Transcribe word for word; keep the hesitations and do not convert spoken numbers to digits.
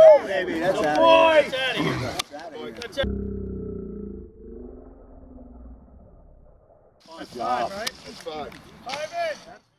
Woo! Baby, that's out boy! of here. That's out of here. That's out of here. Good job. That's five. Highwaymen!